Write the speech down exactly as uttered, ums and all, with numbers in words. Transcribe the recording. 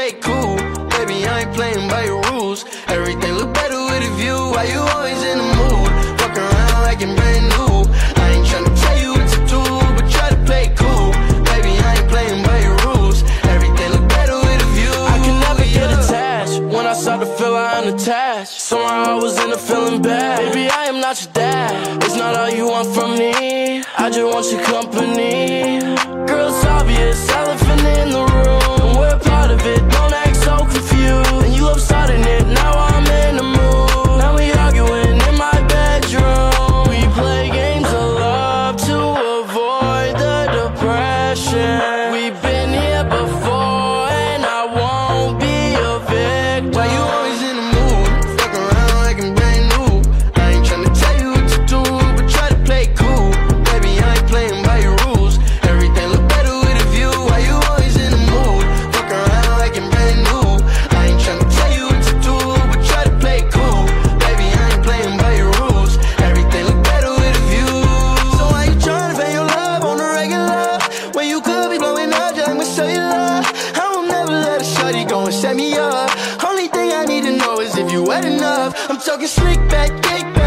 play cool. Baby, I ain't playing by your rules. Everything look better with a view. Why you always in the mood? Fuck around like you're brand new. I ain't tryna tell you what to do, but try to play cool. Baby, I ain't playing by your rules. Everything look better with a view. I can never yeah. get attached. When I start to feel I unattached, somehow I was in a feeling bad. Baby, I am not your dad. It's not all you want from me. I just want your company. Girl, it's obvious, elephant in the room. We're part of it, don't act so confused. And you love starting it, now I'm in the mood. Now we arguing in my bedroom. We play games of love to avoid the depression. We've been here before and I won't be a victim. Why you always in the mood? Fuck around like I'm brand new. I ain't tryna tell you what to do, but try to play cool. Baby, I ain't playing by your rules. Everything look better with a view. Why you always in the mood? Fuck around like I'm brand new. I ain't tryna tell you what to do, but try to play cool. Baby, I ain't playing by your rules. Everything look better with a view. So why you tryna pay your love on the regular when you could be blowing up just like my cellular? I will never let a shawty go and set me up. Only thing I need to know is if you wet enough. I'm talking slick back, kick back.